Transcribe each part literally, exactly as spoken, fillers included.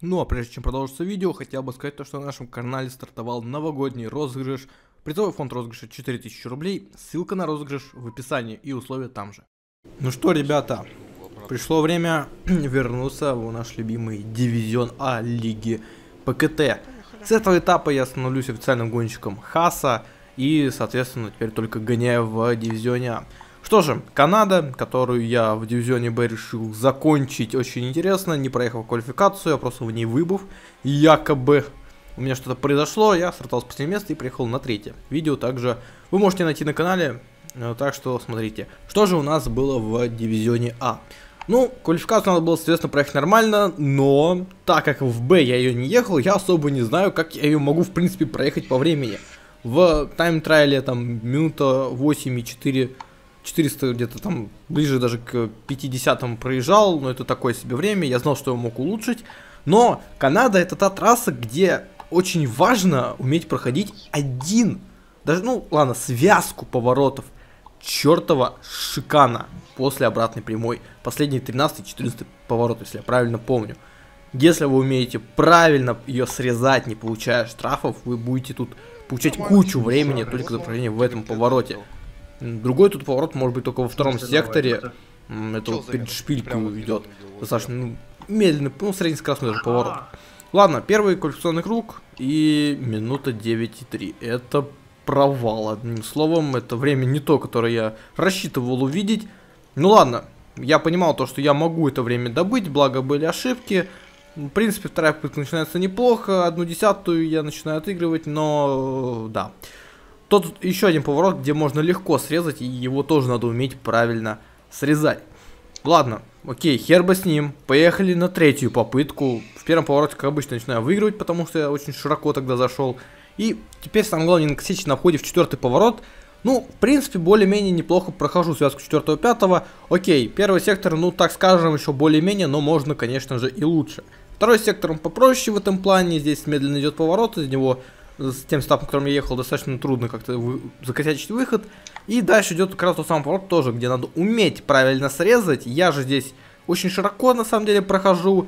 Ну а прежде чем продолжится видео, хотел бы сказать то, что на нашем канале стартовал новогодний розыгрыш. Призовой фонд розыгрыша четыре тысячи рублей, ссылка на розыгрыш в описании и условия там же. Ну что, ребята, пришло время вернуться в наш любимый дивизион А лиги ПКТ. С этого этапа я становлюсь официальным гонщиком Хаса и, соответственно, теперь только гоняю в дивизионе А. Что же, Канада, которую я в дивизионе Б решил закончить очень интересно, не проехал квалификацию, а просто в ней выбыв. Якобы у меня что-то произошло, я стартовал с последнего места и приехал на третье. Видео также вы можете найти на канале, так что смотрите. Что же у нас было в дивизионе А? Ну, квалификацию надо было, соответственно, проехать нормально, но так как в Б я ее не ехал, я особо не знаю, как я ее могу, в принципе, проехать по времени. В тайм-трайле там минута восемь и четыре... четыреста где-то там, ближе даже к пятидесятому проезжал, но это такое себе время, я знал, что я мог улучшить. Но Канада это та трасса, где очень важно уметь проходить один, даже, ну ладно, связку поворотов чертова шикана после обратной прямой. Последние тринадцатый-четырнадцатый поворот, если я правильно помню. Если вы умеете правильно ее срезать, не получая штрафов, вы будете тут получать кучу времени только за прохождение в этом повороте. Другой тут поворот может быть только во втором секторе. Это вот перед шпилькой идет. Достаточно ну, медленный, ну, среднескоростной даже поворот. Ладно, первый квалификационный круг и минута девять и три. Это провал, одним словом. Это время не то, которое я рассчитывал увидеть. Ну ладно, я понимал то, что я могу это время добыть, благо были ошибки. В принципе, вторая попытка начинается неплохо. Одну десятую я начинаю отыгрывать, но да. Тут еще один поворот, где можно легко срезать, и его тоже надо уметь правильно срезать. Ладно, окей, хер бы с ним. Поехали на третью попытку. В первом повороте, как обычно, начинаю выигрывать, потому что я очень широко тогда зашел. И теперь самое главное не накосячить на входе в четвертый поворот. Ну, в принципе, более-менее неплохо прохожу связку четвертого-пятого. Окей, первый сектор, ну, так скажем, еще более-менее, но можно, конечно же, и лучше. Второй сектор он попроще в этом плане. Здесь медленно идет поворот, из него... С тем стапом, которым я ехал, достаточно трудно как-то вы... закосячить выход. И дальше идет как раз тот самый поворот тоже, где надо уметь правильно срезать. Я же здесь очень широко на самом деле прохожу.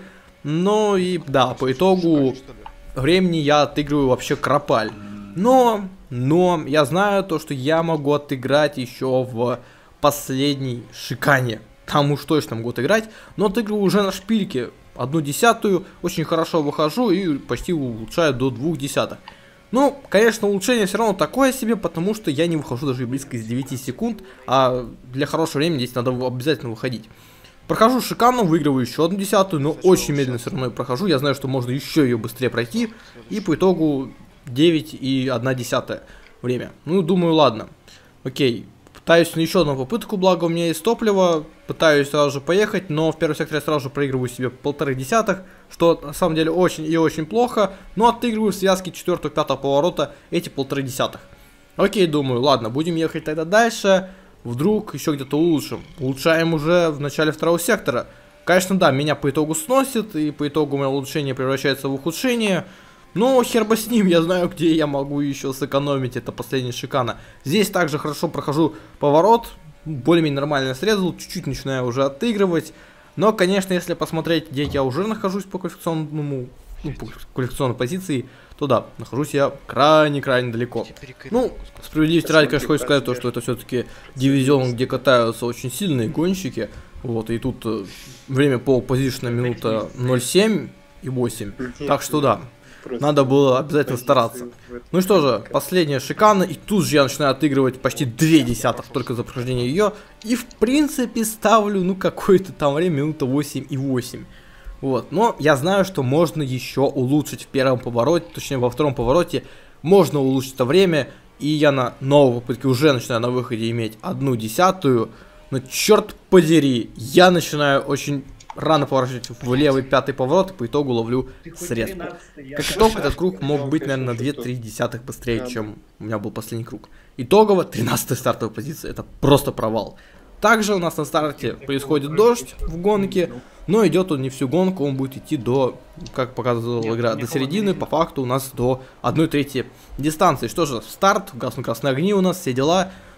Но и да, по итогу времени я отыгрываю вообще кропаль. Но, но я знаю то, что я могу отыграть еще в последней шикане. Там уж точно могу отыграть. Но отыгрываю уже на шпильке. Одну десятую, очень хорошо выхожу и почти улучшаю до двух десятых. Ну, конечно, улучшение все равно такое себе, потому что я не выхожу даже близко из девяти секунд, а для хорошего времени здесь надо обязательно выходить. Прохожу шикану, выигрываю еще одну десятую, но очень медленно все равно прохожу. Я знаю, что можно еще ее быстрее пройти, и по итогу девять и одна десятая время. Ну, думаю, ладно. Окей, пытаюсь на еще одну попытку, благо у меня есть топливо, пытаюсь сразу же поехать, но в первом секторе я сразу же проигрываю себе полторы десятых, что на самом деле очень и очень плохо, но отыгрываю в связке четвертого-пятого поворота эти полторы десятых. Окей, думаю, ладно, будем ехать тогда дальше, вдруг еще где-то улучшим. Улучшаем уже в начале второго сектора. Конечно, да, меня по итогу сносит, и по итогу мое улучшение превращается в ухудшение. Но хер бы с ним, я знаю, где я могу еще сэкономить, это последняя шикана. Здесь также хорошо прохожу поворот, более-менее нормально срезал, чуть-чуть начинаю уже отыгрывать. Но, конечно, если посмотреть, где я уже нахожусь по квалификационному, ну, по квалификационной позиции, то да, нахожусь я крайне-крайне далеко. Ну, справедливости ради, конечно, хочу сказать то, что это все-таки дивизион, где катаются очень сильные гонщики. Вот, и тут э, время по позиционной минута ноль семь и восемь, так что да. Надо было обязательно стараться. Ну и что же, последняя шикана, и тут же я начинаю отыгрывать почти две десятых только за прохождение ее. И в принципе ставлю, ну, какое-то там время, минута восемь и восемь. Вот, но я знаю, что можно еще улучшить в первом повороте, точнее во втором повороте можно улучшить это время. И я на новой попытке уже начинаю на выходе иметь одну десятую. Но черт подери, я начинаю очень... рано поворачивать в левый пятый поворот, и по итогу ловлю срезку. Как итог, этот круг мог быть, наверное, на две-три десятых быстрее, чем у меня был последний круг. Итогово тринадцатая стартовая позиция, это просто провал. Также у нас на старте происходит дождь в гонке, но идет он не всю гонку, он будет идти до, как показывала игра, до середины, по факту у нас до одной трети дистанции. Что же, старт, гаснут красные огни у нас, все дела.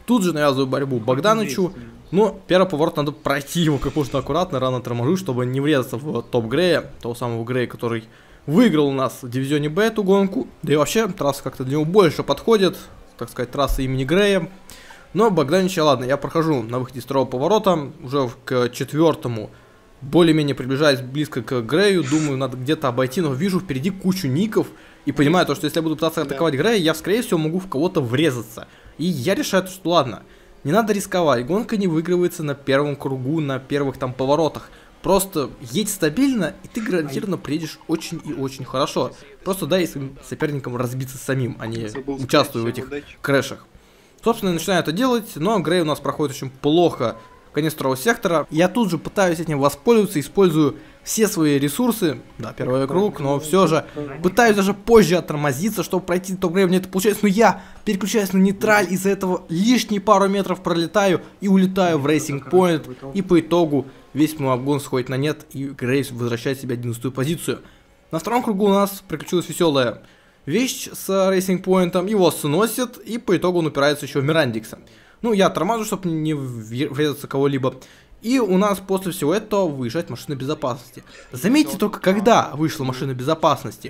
Тут же навязываю борьбу Богданычу. Но первый поворот надо пройти его как можно аккуратно, рано торможу, чтобы не врезаться в топ Грея, того самого Грея, который выиграл у нас в дивизионе Б эту гонку. Да и вообще трасса как-то для него больше подходит, так сказать, трасса имени Грея. Но Богданыча, ладно, я прохожу на выходе из второго поворота, уже к четвертому, более-менее приближаюсь близко к Грею, думаю, надо где-то обойти, но вижу впереди кучу ников и понимаю то, что если я буду пытаться атаковать Грея, я, скорее всего, могу в кого-то врезаться. И я решаю, что ладно, не надо рисковать, гонка не выигрывается на первом кругу, на первых там поворотах. Просто едь стабильно, и ты гарантированно приедешь очень и очень хорошо. Просто дай своим соперникам разбиться самим, а не участвуя в этих крэшах. Собственно, я начинаю это делать, но Грей у нас проходит очень плохо конец второго сектора. Я тут же пытаюсь этим воспользоваться, использую все свои ресурсы. Да, первый круг, но все же пытаюсь даже позже оттормозиться, чтобы пройти топ Грей. Мне это получается, но я переключаюсь на нейтраль, из-за этого лишние пару метров пролетаю и улетаю в Racing Point. И по итогу весь мой обгон сходит на нет, и Грей возвращает себе одиннадцатую позицию. На втором кругу у нас приключилась веселая вещь с Racing Point, его сносит, и по итогу он упирается еще в Мирандикса. Ну, я торможу, чтобы не врезаться кого-либо. И у нас после всего этого выезжает машина безопасности. Заметьте только, когда вышла машина безопасности.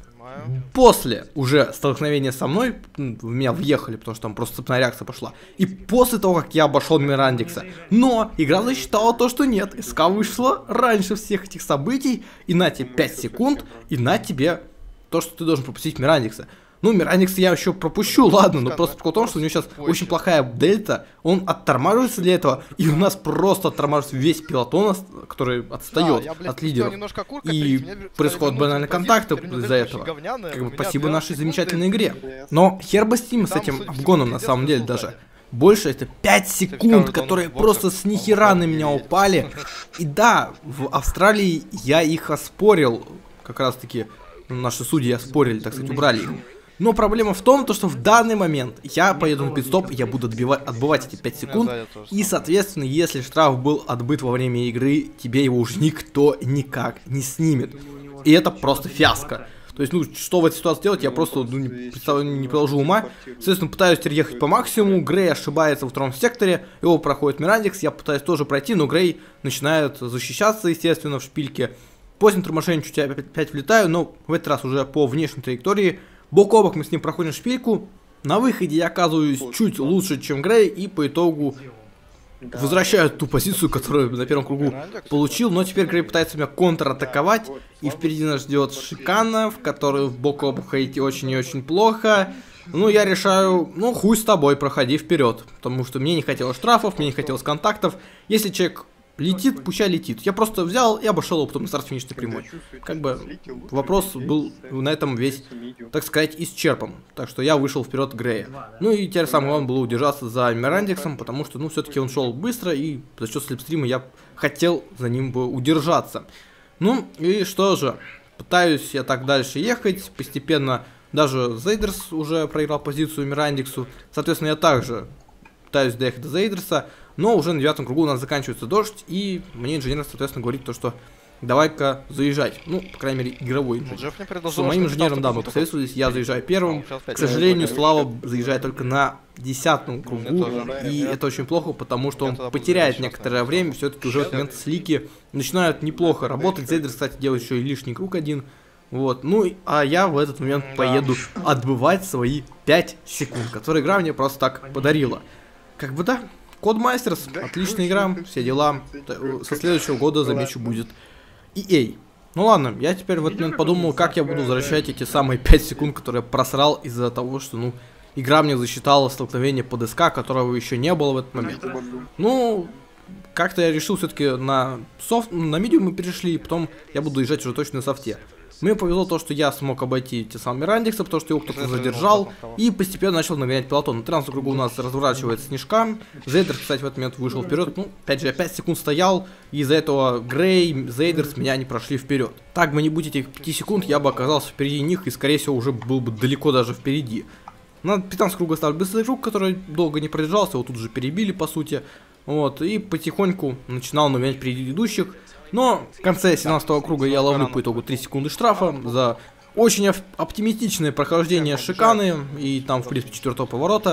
После уже столкновения со мной, в меня въехали, потому что там просто цепная реакция пошла. И после того, как я обошел Мирандикса. Но игра засчитала то, что нет. СК вышла раньше всех этих событий. И на тебе пять секунд, и на тебе то, что ты должен пропустить Мирандикса. Ну, Мирандикса я еще пропущу, ладно, но просто прикол в том, что у него сейчас очень плохая дельта, он оттормаживается для этого, и у нас просто оттормаживается весь пилотон, который отстает да, я, блядь, от лидеров. Курка, и меня, происходят банальные контакты из-за этого. Говняная, как бы спасибо нашей замечательной игре. Но хер бы с ним, с этим обгоном на самом деле даже. Больше это пять секунд, которые просто с нихера на меня упали. И да, в Австралии я их оспорил, как раз таки наши судьи оспорили, так сказать, убрали их. Но проблема в том, то, что в данный момент я поеду на пит-стоп, я буду отбивать, отбывать эти пять секунд, и, соответственно, если штраф был отбыт во время игры, тебе его уже никто никак не снимет. И это просто фиаско. То есть, ну, что в этой ситуации делать, я просто ну, не, представляю, не приложу ума. Соответственно, пытаюсь теперь ехать по максимуму, Грей ошибается во втором секторе, его проходит Мирандикс, я пытаюсь тоже пройти, но Грей начинает защищаться, естественно, в шпильке. После торможения чуть опять влетаю, но в этот раз уже по внешней траектории. Бок о бок мы с ним проходим шпильку. На выходе я оказываюсь чуть лучше, чем Грей, и по итогу возвращаю ту позицию, которую на первом кругу получил. Но теперь Грей пытается меня контратаковать, и впереди нас ждет шикана, в которую в бок о бок ходить очень и очень плохо. Ну, я решаю, ну, хуй с тобой, проходи вперед, потому что мне не хотелось штрафов, мне не хотелось контактов. Если человек летит, пущай летит. Я просто взял и обошел его потом на старт-финишной прямой. Как бы вопрос был на этом весь, так сказать, исчерпан. Так что я вышел вперед Грея. Ну и теперь самое главное было удержаться за Мирандиксом, потому что, ну, все-таки он шел быстро, и за счет слепстрима я хотел за ним бы удержаться. Ну, и что же, пытаюсь я так дальше ехать, постепенно даже Зейдерс уже проиграл позицию Мирандиксу. Соответственно, я также пытаюсь доехать до Зейдерса. Но уже на девятом кругу у нас заканчивается дождь, и мне инженер, соответственно, говорит то, что давай-ка заезжай. Ну, по крайней мере, игровой инженер. С моим инженером, да, мы посоветовались, я заезжаю первым. К сожалению, Слава заезжает только на десятом кругу, и это очень плохо, потому что он потеряет некоторое время, все-таки уже в этот момент слики начинают неплохо работать. Зейдер, кстати, делает еще и лишний круг один. Вот, ну, а я в этот момент поеду отбывать свои пять секунд, которые игра мне просто так подарила. Как бы да. Codemasters, да, отличная игра, все дела. Со следующего года, замечу, будет и эй. Ну ладно, я теперь в этот момент подумал, как я буду возвращать эти самые пять секунд, которые я просрал из-за того, что, ну, игра мне засчитала столкновение под СК, которого еще не было в этот момент. Ну, как-то я решил все-таки на софт, на медиум мы перешли, и потом я буду езжать уже точно на софте. Мне повезло то, что я смог обойти те самые Мирандикса, потому что его кто-то задержал, и постепенно начал нагонять пилотон. На тринадцатом кругу у нас разворачивается Снежка. Зейдерс, кстати, в этот момент вышел вперед. Ну, опять же, я пять секунд стоял, и из-за этого Грей, Зейдерс меня не прошли вперед. Так бы не будь этих пяти секунд, я бы оказался впереди них, и, скорее всего, уже был бы далеко даже впереди. На пятнадцатом кругу оставили быстрый круг, который долго не продержался, его тут же перебили, по сути. Вот, и потихоньку начинал нагонять впереди идущих. Но в конце семнадцатого круга я ловлю по итогу три секунды штрафа за очень оптимистичное прохождение шиканы и там, в принципе, четвертого поворота.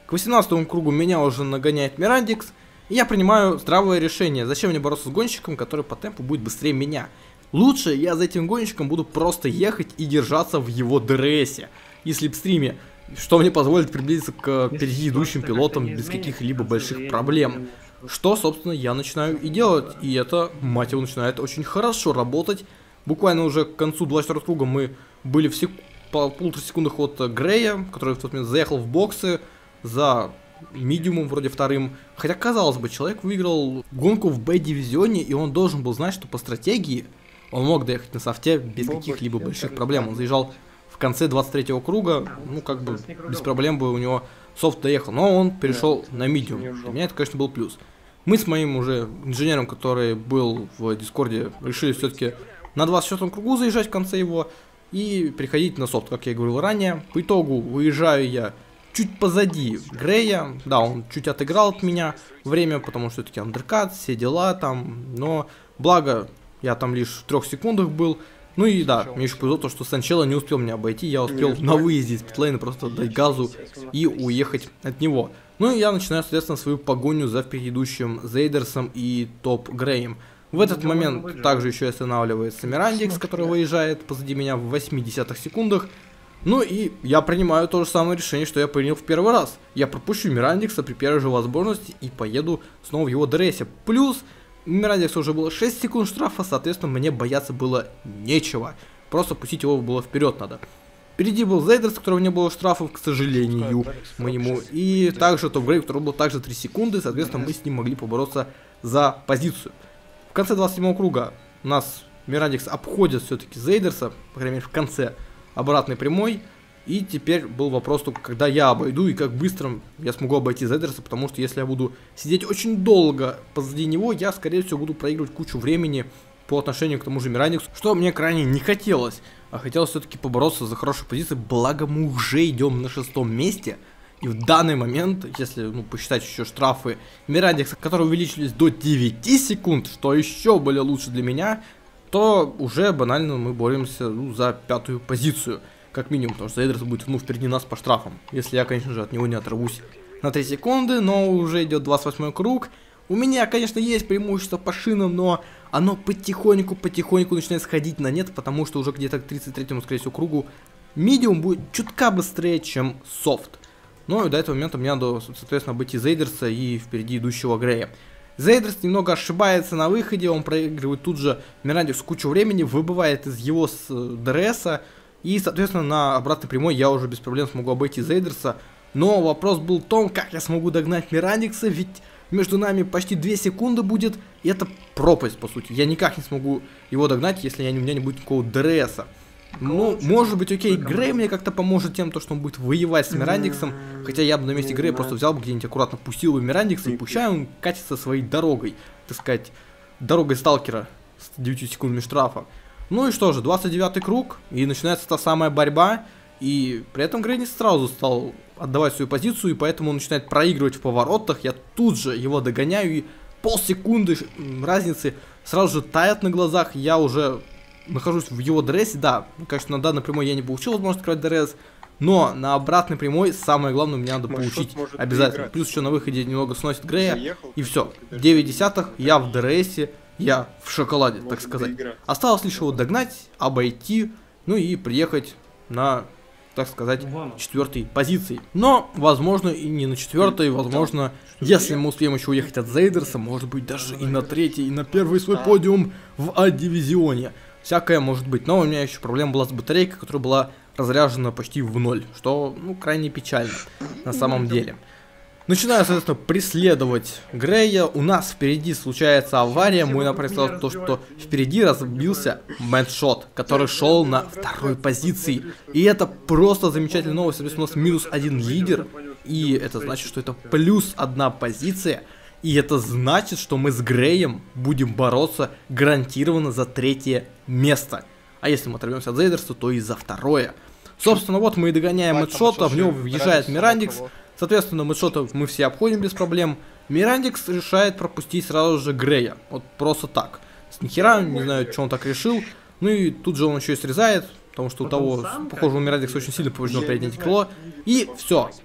К восемнадцатому кругу меня уже нагоняет Мирандикс, и я принимаю здравое решение. Зачем мне бороться с гонщиком, который по темпу будет быстрее меня? Лучше я за этим гонщиком буду просто ехать и держаться в его ДРСе и слепстриме, что мне позволит приблизиться к впереди идущим пилотам без каких-либо больших проблем. Что, собственно, я начинаю и делать, и это, мать его, начинает очень хорошо работать. Буквально уже к концу двадцать четвёртого круга мы были в сек... по полутора секундах от Грея, который в тот момент заехал в боксы за медиумом, вроде вторым. Хотя, казалось бы, человек выиграл гонку в Б-дивизионе, и он должен был знать, что по стратегии он мог доехать на софте без каких-либо больших проблем. Он заезжал в конце двадцать третьего круга, ну, как бы, без проблем бы у него софт доехал. Но он перешел на медиум. Для меня это, конечно, был плюс. Мы с моим уже инженером, который был в Дискорде, решили все-таки на двадцать четвёртом кругу заезжать в конце его и переходить на софт, как я и говорил ранее. По итогу выезжаю я чуть позади Грея. Да, он чуть отыграл от меня время, потому что все-таки андеркат, все дела там. Но благо я там лишь в трех секундах был. Ну и да, мне еще повезло то, что Санчело не успел меня обойти. Я успел на выезде из питлейна просто дать газу и уехать от него. Ну и я начинаю, соответственно, свою погоню за впереди идущим Зейдерсом и Топ Греем. В этот момент также еще останавливается Мирандикс, который выезжает позади меня в восьмидесятых секундах. Ну и я принимаю то же самое решение, что я принял в первый раз. Я пропущу Мирандикса при первой же возможности и поеду снова в его ДРСе. Плюс у Мирандикса уже было шесть секунд штрафа, соответственно, мне бояться было нечего. Просто пустить его было вперед надо. Впереди был Зейдерс, у которого не было штрафов, к сожалению, моему. И также Топ Грей, у которого было также три секунды, соответственно, мы с ним могли побороться за позицию. В конце двадцать седьмого круга у нас Мирандикс обходит все-таки Зейдерса, по крайней мере в конце обратной прямой. И теперь был вопрос только, когда я обойду и как быстро я смогу обойти Зейдерса, потому что если я буду сидеть очень долго позади него, я, скорее всего, буду проигрывать кучу времени по отношению к тому же Мирандиксу, что мне крайне не хотелось. А хотелось все-таки побороться за хорошую позицию, благо мы уже идем на шестом месте. И в данный момент, если ну, посчитать еще штрафы Мирандикса, которые увеличились до девяти секунд, что еще более лучше для меня, то уже банально мы боремся ну, за пятую позицию. Как минимум, потому что Зейдерс будет ну, впереди нас по штрафам. Если я, конечно же, от него не оторвусь на три секунды, но уже идет двадцать восьмой круг. У меня, конечно, есть преимущество по шинам, но оно потихоньку-потихоньку начинает сходить на нет, потому что уже где-то к тридцать третьему, скорее всего, кругу медиум будет чутка быстрее, чем софт. Но и до этого момента мне надо, соответственно, обойти Зейдерса и впереди идущего Грея. Зейдерс немного ошибается на выходе, он проигрывает тут же Мирандиксу кучу времени, выбывает из его с ДРСа. И, соответственно, на обратной прямой я уже без проблем смогу обойти Зейдерса. Но вопрос был в том, как я смогу догнать Мирандикса, ведь между нами почти две секунды будет, и это пропасть, по сути. Я никак не смогу его догнать, если я, у меня не будет никакого ДРСа. Ну, может быть, окей, Грей мне как-то поможет тем, то, что он будет воевать с Мирандиксом. Хотя я бы на месте Грея просто взял бы где-нибудь аккуратно, пустил бы Мирандикса, и пущай он катится своей дорогой, так сказать, дорогой сталкера с девятью секундами штрафа. Ну и что же, двадцать девятый круг, и начинается та самая борьба, и при этом Грей не сразу стал отдавать свою позицию, и поэтому он начинает проигрывать в поворотах, я тут же его догоняю, и полсекунды разницы сразу же тает на глазах, я уже нахожусь в его ДРСе, да, конечно, на данной прямой я не получил возможность открыть ДРС, но на обратной прямой самое главное мне надо получить обязательно, плюс еще на выходе немного сносит Грея, и все, девять десятых, я в ДРСе. Я в шоколаде, так сказать. Осталось лишь его догнать, обойти, ну и приехать на, так сказать, четвертой позиции. Но, возможно, и не на четвертой, возможно, если мы успеем еще уехать от Зейдерса, может быть, даже и на третий, и на первый свой подиум в А-дивизионе. Всякое может быть. Но у меня еще проблема была с батарейкой, которая была разряжена почти в ноль, что, ну, крайне печально на самом деле. Начинаю, соответственно, преследовать Грея. У нас впереди случается авария. Мой напарник сказал то, что впереди разбился Мэтшот, который шел на второй позиции. И это просто замечательная новость. Соответственно, у нас минус один лидер. И это значит, что это плюс одна позиция. И это значит, что мы с Греем будем бороться гарантированно за третье место. А если мы оторвемся от Зейдерса, то и за второе. Собственно, вот мы и догоняем Мэтшота. В него въезжает Мирандикс. Соответственно, Мэтшота мы все обходим без проблем. Мирандикс решает пропустить сразу же Грея. Вот просто так. С нихера, не знаю, что он так решил. Ну и тут же он еще и срезает. Потому что у того, похоже, у Мирандикса очень сильно повреждено переднее крыло. И все.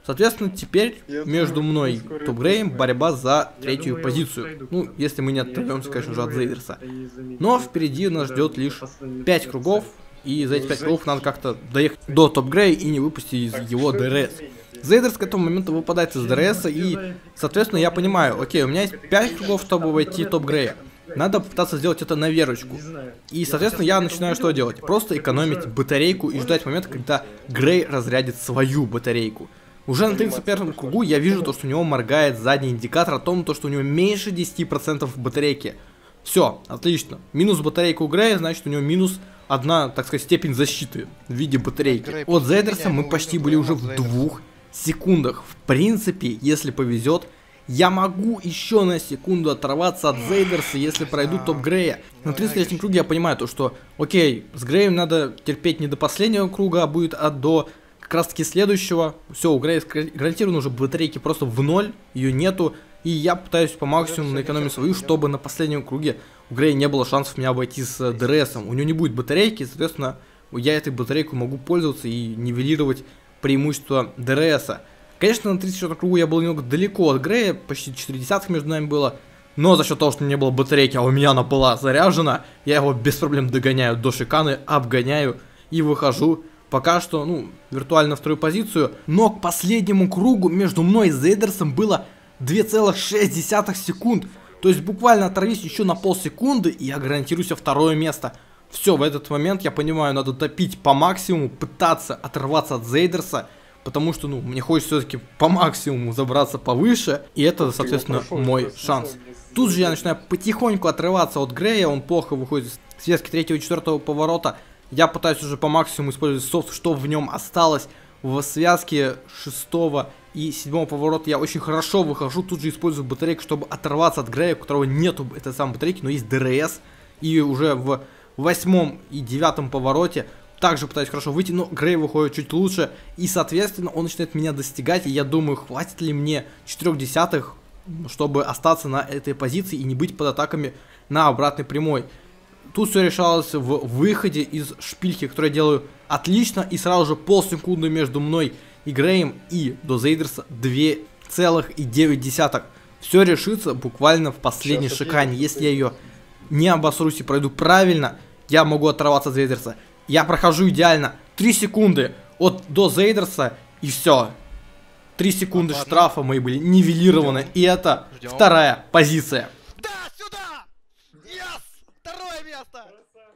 Соответственно, теперь между мной и Топ Греем борьба за третью позицию. Ну, если мы не оторвемся, конечно же, от Зейдерса. Но впереди нас ждет лишь пять кругов, и за эти пять кругов надо как-то доехать до Топ Грея и не выпустить из его ДРС. Зейдерс к этому моменту выпадает из ДРС, и, соответственно, я понимаю, окей, у меня есть пять кругов, чтобы войти в Топ Грея. Надо попытаться сделать это на верочку. И, соответственно, я начинаю что делать? Просто экономить батарейку и ждать момента, когда Грей разрядит свою батарейку. Уже на тридцать первом кругу я вижу то, что у него моргает задний индикатор о том, то, что у него меньше десяти процентов батарейки. Все, отлично. Минус батарейка у Грея, значит, у него минус одна, так сказать, степень защиты в виде батарейки. От Зейдерса мы почти были уже в двух секундах. В принципе, если повезет, я могу еще на секунду оторваться от Зейдерса, если пройду Топ Грея. На тридцать третьем круге я понимаю то, что, окей, с Греем надо терпеть не до последнего круга, а будет, а до как раз таки следующего. Все, у Грея гарантированно уже батарейки просто в ноль, ее нету. И я пытаюсь по максимуму наэкономить свою, чтобы на последнем круге у Грея не было шансов меня обойти с ДРСом. У него не будет батарейки, соответственно, я этой батарейкой могу пользоваться и нивелировать преимущество ДРСа. Конечно, на тридцать четвёртом кругу я был немного далеко от Грея, почти четыре десятых между нами было. Но за счет того, что не было батарейки, а у меня она была заряжена, я его без проблем догоняю до шиканы, обгоняю и выхожу. Пока что, ну, виртуально на вторую позицию. Но к последнему кругу между мной и Зейдерсом было две целых шесть десятых секунд. То есть буквально оторвись еще на полсекунды, и я гарантирую себе второе место. Все, в этот момент я понимаю, надо топить по максимуму, пытаться оторваться от Зейдерса. Потому что, ну, мне хочется все-таки по максимуму забраться повыше. И это, соответственно, мой шанс. Тут же я начинаю потихоньку отрываться от Грея. Он плохо выходит с связки третьего и четвертого поворота. Я пытаюсь уже по максимуму использовать софт, что в нем осталось. В связке шестого и седьмого поворота я очень хорошо выхожу. Тут же использую батарейку, чтобы оторваться от Грея, у которого нету этой самой батарейки, но есть ДРС. И уже в восьмом и девятом повороте также пытаюсь хорошо выйти, но Грей выходит чуть лучше. И, соответственно, он начинает меня достигать. И я думаю, хватит ли мне четырёх десятых, чтобы остаться на этой позиции и не быть под атаками на обратной прямой. Тут все решалось в выходе из шпильки, которую я делаю отлично. И сразу же полсекунды между мной и Греем и до Зейдерса две целых девять десятых. Все решится буквально в последней шикане. Если я ее не обосрусь и пройду правильно, я могу оторваться от Зейдерса. Я прохожу идеально. три секунды от до Зейдерса и все. три секунды а, штрафа мои были нивелированы. Ждем. И это Ждем. Вторая позиция. Да, сюда! Yes! Второе место!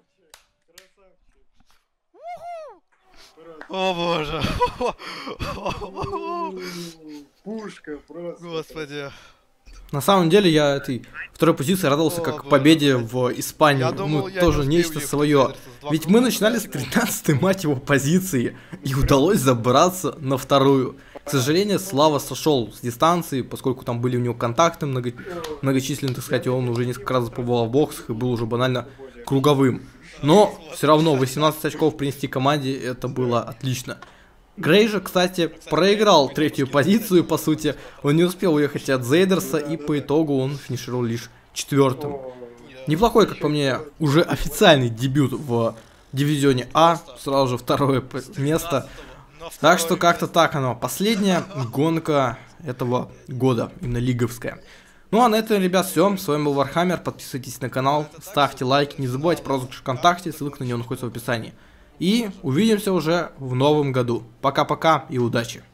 Красавчик, красавчик. О боже. Пушка просто. Господи. На самом деле я этой второй позиции радовался как победе в Испании. Я думал, ну, тоже не нечто свое. Ведь мы начинали с тринадцатой, мать его, позиции. И удалось забраться на вторую. К сожалению, Слава сошел с дистанции, поскольку там были у него контакты много... многочисленные, так сказать, он уже несколько раз побывал в боксах и был уже банально круговым. Но все равно восемнадцать очков принести команде, это было отлично. Грей же, кстати, проиграл третью позицию, по сути. Он не успел уехать от Зейдерса, и по итогу он финишировал лишь четвертым. Неплохой, как по мне, уже официальный дебют в дивизионе А. Сразу же второе место. Так что как-то так оно. Последняя гонка этого года, именно лиговская. Ну а на этом, ребят, все. С вами был Вархаммер. Подписывайтесь на канал, ставьте лайки. Не забывайте про розыгрыш ВКонтакте, ссылка на него находится в описании. И увидимся уже в новом году. Пока-пока и удачи!